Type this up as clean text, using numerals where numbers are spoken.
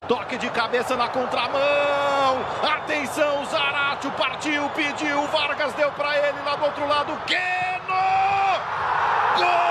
Toque de cabeça na contramão. Atenção, Zaratio partiu, pediu. Vargas deu para ele lá do outro lado. Keno! Gol!